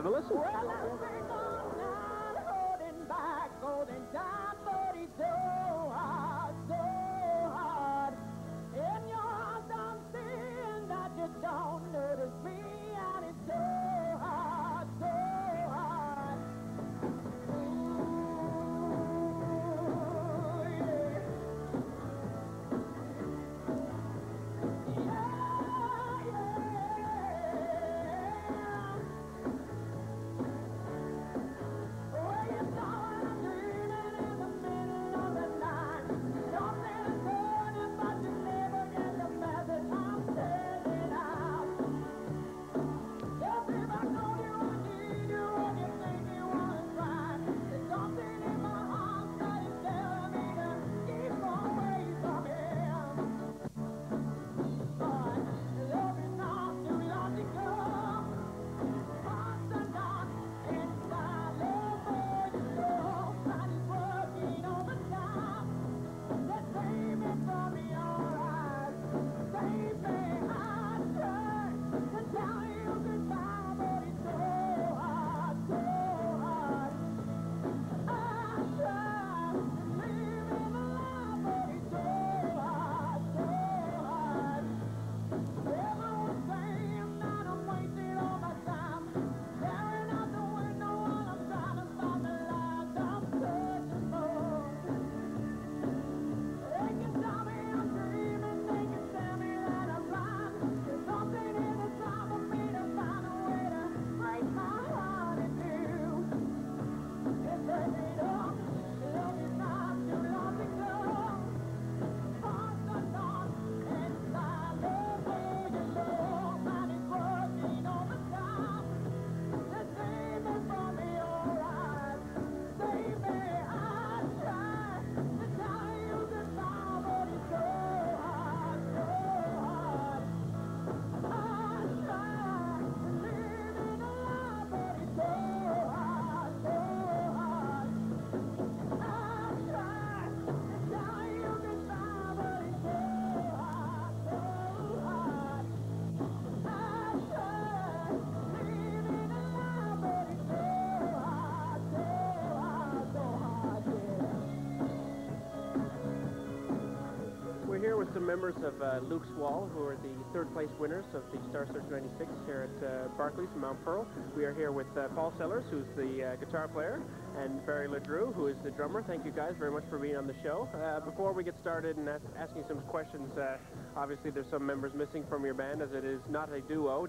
have a listen. Well, I think I'm not holding back, holding down, but it's so hard, so hard. In your eyes I'm seeing that you don't notice me, and it's so hard, so hard. Ooh, yeah. Yeah, yeah. Well, you know I'm dreaming in the middle of the night. Something is burning, but you never get the message I'm sending out. Yes, if I know you, I need you, and you think you want to try. There's something in my heart that is telling me to keep away from him. But love is not too logical. Hearts are not inside love for you, love that is working overtime. Let's save it from your eyes. Save me, I try to tell you goodbye, but it's so hard, so hard. I try to live in the light, but it's so hard, so hard. Everyone's saying that I'm wasting all my time, staring out the window while I'm trying to find the light I'm searching for. They can tell me I'm dreaming, they can tell me that I'm blind. There's something in the time of me to find a way to break my heart in two. It's breaking up, love is not too logical. Hearts are not inside love for you, love that is working overtime. Let's save me from your eyes. Save me, I try to tell you goodbye, but it's so hard, so hard. I try to live in a lie, but it's so hard, so hard. I try to tell you goodbye, but it's so hard, so hard. I try to live in a lie, but it's so hard, so hard, so hard, yeah. We're here with some members of Luke's Wall, who are the third-place winners of the Star Search 96 here at Barclays in Mount Pearl. We are here with Paul Sellers, who's the guitar player, and Barry LeDrew, who is the drummer. Thank you guys very much for being on the show. Before we get started and asking some questions, obviously there's some members missing from your band, as it is not a duo.